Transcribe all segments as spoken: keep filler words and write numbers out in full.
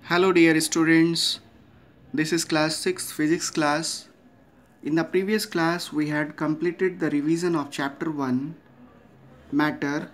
Hello dear students, this is class six physics class. In the previous class we had completed the revision of chapter one matter,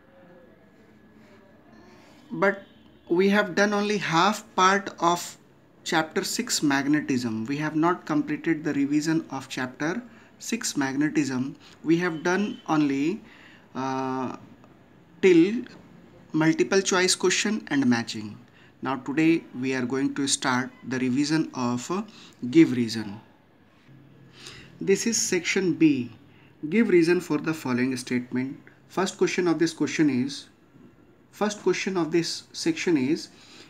but we have done only half part of chapter six magnetism. We have not completed the revision of chapter six magnetism. We have done only uh, till multiple choice question and matching. Now today we are going to start the revision of uh, give reason. This is section B. Give reason for the following statement. First question of this question is First question of this section is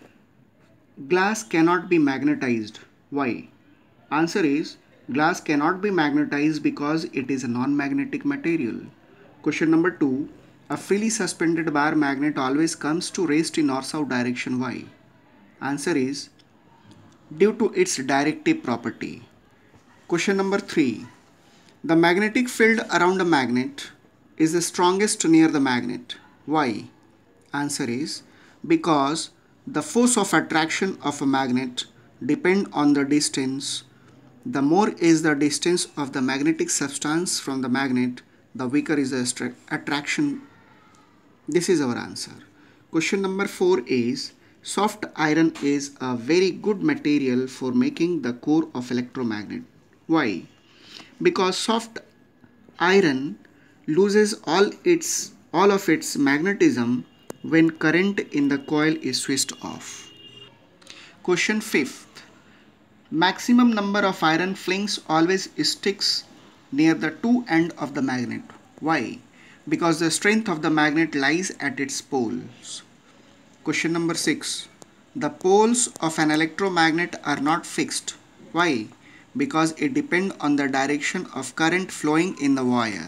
glass cannot be magnetized. Why? Answer is glass cannot be magnetized because it is a non-magnetic material. Question number two. A freely suspended bar magnet always comes to rest in north-south direction. Why? Answer is due to its directive property. Question number three. The magnetic field around a magnet is the strongest near the magnet. Why? Answer is because the force of attraction of a magnet depend on the distance. The more is the distance of the magnetic substance from the magnet, the weaker is the attraction. This is our answer. Question number four is soft iron is a very good material for making the core of electromagnet. Why? Because soft iron loses all its all of its magnetism when current in the coil is switched off. Question fifth. Maximum number of iron flings always sticks near the two end of the magnet. Why? Because the strength of the magnet lies at its poles. Question number six. The poles of an electromagnet are not fixed. Why? Because it depends on the direction of current flowing in the wire.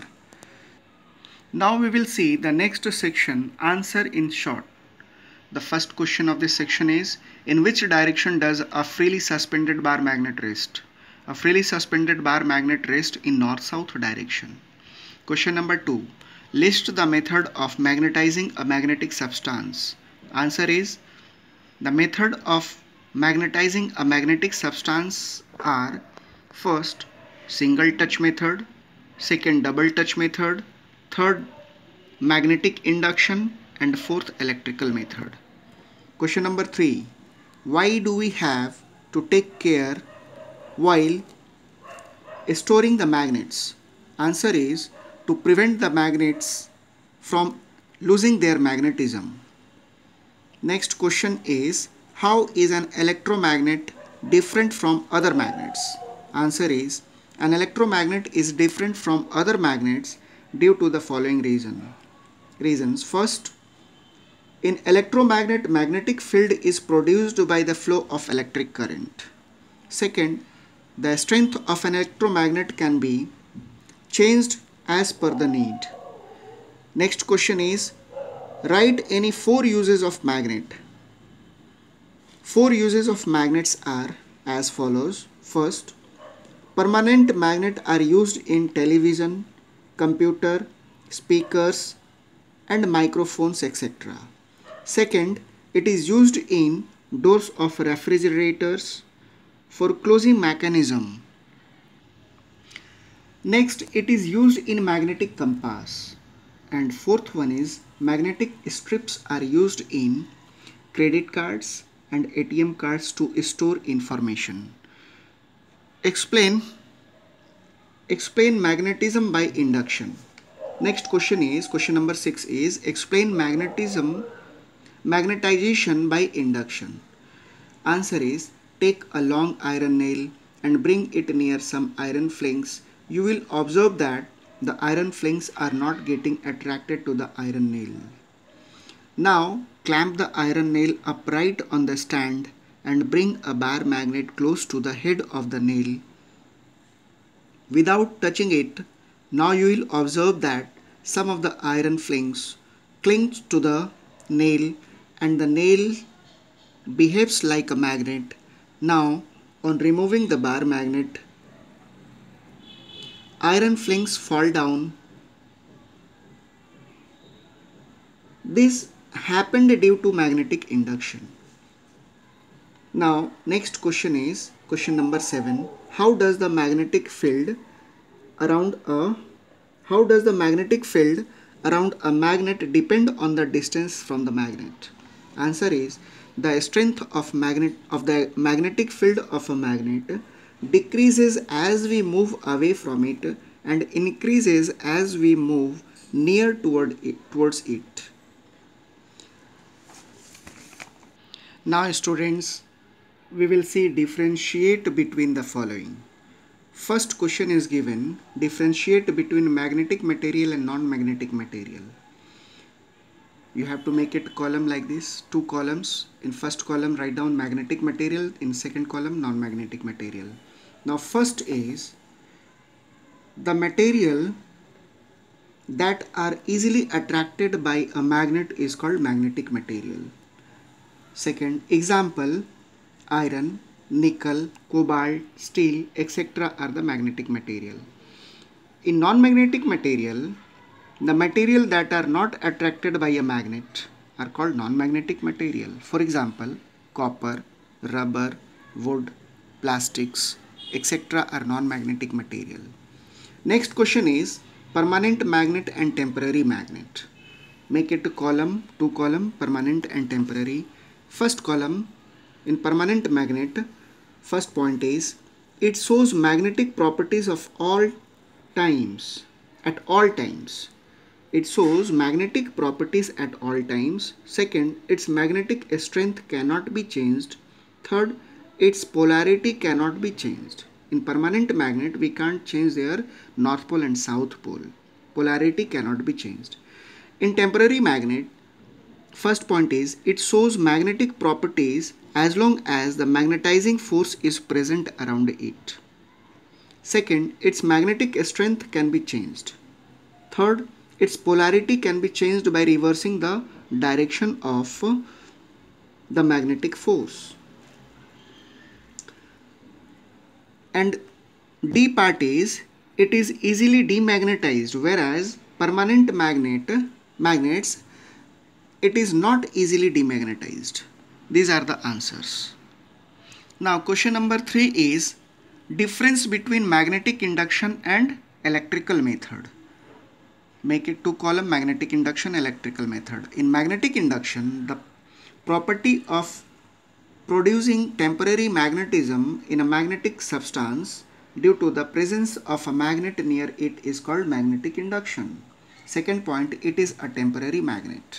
Now we will see the next section, answer in short. The first question of this section is, in which direction does a freely suspended bar magnet rest? A freely suspended bar magnet rests in north-south direction. Question number two. List the method of magnetizing a magnetic substance. Answer is, the method of magnetizing a magnetic substance are first single touch method, second double touch method, third magnetic induction, and fourth electrical method. Question number three. Why do we have to take care while storing the magnets? Answer is to prevent the magnets from losing their magnetism. Next question is, how is an electromagnet different from other magnets? Answer is, an electromagnet is different from other magnets due to the following reason. Reasons. First, in electromagnet, magnetic field is produced by the flow of electric current. Second, the strength of an electromagnet can be changed as per the need. Next question is, write any four uses of magnet. Four uses of magnets are as follows. First, permanent magnets are used in television, computer, speakers, and microphones, et cetera. Second, it is used in doors of refrigerators for closing mechanism. Next, it is used in magnetic compass. And fourth one is magnetic strips are used in credit cards and A T M cards to store information. Explain explain magnetism by induction. Next question is, question number six is, explain magnetism, magnetization by induction. Answer is, take a long iron nail and bring it near some iron flings. You will observe that the iron flings are not getting attracted to the iron nail. Now, clamp the iron nail upright on the stand and bring a bar magnet close to the head of the nail. Without touching it, now you will observe that some of the iron flings cling to the nail and the nail behaves like a magnet. Now, on removing the bar magnet, iron flings fall down. This happened due to magnetic induction. Now next question is question number seven. How does the magnetic field around a how does the magnetic field around a magnet depend on the distance from the magnet? Answer is the strength of magnet of the magnetic field of a magnet decreases as we move away from it and increases as we move near toward it, towards it. Now students, we will see differentiate between the following. First question is given, differentiate between magnetic material and non-magnetic material. You have to make it column like this, two columns. In first column write down magnetic material, in second column non-magnetic material. Now first is the material that are easily attracted by a magnet is called magnetic material. Second example, iron, nickel, cobalt, steel, et cetera are the magnetic material. In non-magnetic material, the material that are not attracted by a magnet are called non-magnetic material. For example, copper, rubber, wood, plastics, et cetera are non-magnetic material. Next question is permanent magnet and temporary magnet. Make it a column, two column, permanent and temporary. First column, in permanent magnet, first point is it shows magnetic properties of all times, at all times. It shows magnetic properties at all times. Second, its magnetic strength cannot be changed. Third, its polarity cannot be changed. In permanent magnet, we can't change their north pole and south pole. Polarity cannot be changed. In temporary magnet, first point is it shows magnetic properties as long as the magnetizing force is present around it. Second, its magnetic strength can be changed. Third, its polarity can be changed by reversing the direction of the magnetic force. And D part is it is easily demagnetized, whereas permanent magnet magnets it is not easily demagnetized. These are the answers. Now question number three is difference between magnetic induction and electrical method. Make it two column, magnetic induction, electrical method. In magnetic induction, the property of producing temporary magnetism in a magnetic substance due to the presence of a magnet near it is called magnetic induction. Second point, it is a temporary magnet.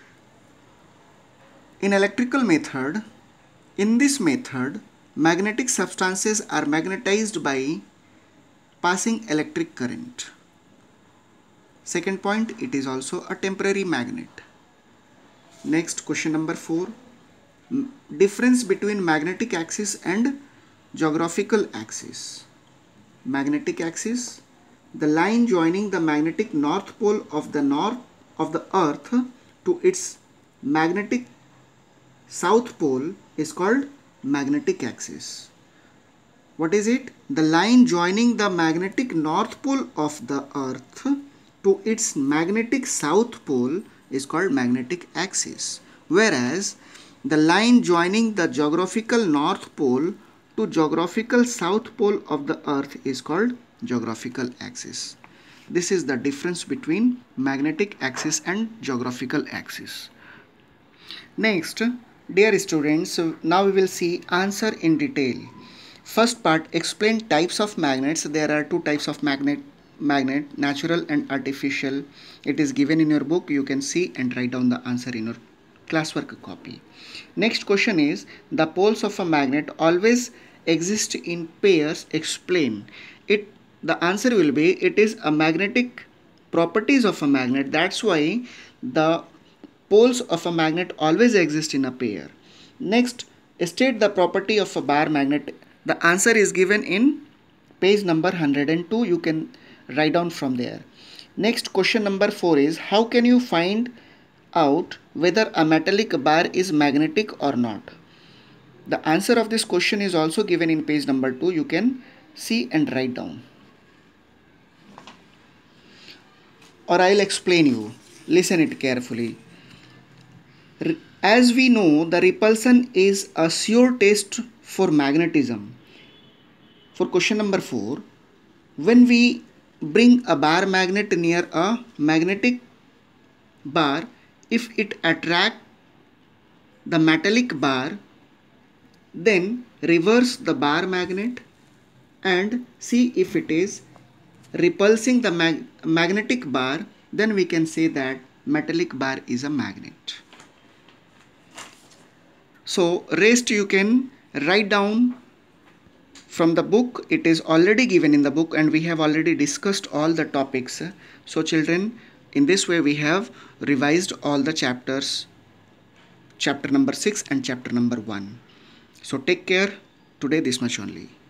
In electrical method, in this method, magnetic substances are magnetized by passing electric current. Second point, it is also a temporary magnet. Next, question number four. Difference between magnetic axis and geographical axis. Magnetic axis, the line joining the magnetic north pole of the north of the earth to its magnetic south pole is called magnetic axis. What is it? The line joining the magnetic north pole of the earth to its magnetic south pole is called magnetic axis, whereas the line joining the geographical north pole to geographical south pole of the earth is called geographical axis. This is the difference between magnetic axis and geographical axis. Next, dear students, now we will see answer in detail. First part, explain types of magnets. There are two types of magnet magnet, natural and artificial. It is given in your book. You can see and write down the answer in your classwork copy. Next question is, the poles of a magnet always exist in pairs. Explain it. The answer will be, it is a magnetic properties of a magnet. That's why the poles of a magnet always exist in a pair. Next, state the property of a bar magnet. The answer is given in page number one hundred two. You can write down from there. Next, question number four is, how can you find out whether a metallic bar is magnetic or not? The answer of this question is also given in page number two. You can see and write down. Or I'll explain you. Listen it carefully. As we know, the repulsion is a sure test for magnetism. For question number four, when we bring a bar magnet near a magnetic bar, if it attracts the metallic bar, then reverse the bar magnet and see if it is repulsing the mag magnetic bar, then we can say that metallic bar is a magnet. So rest you can write down from the book. It is already given in the book and we have already discussed all the topics. So children, in this way we have revised all the chapters, chapter number six and chapter number one. So take care. Today this much only.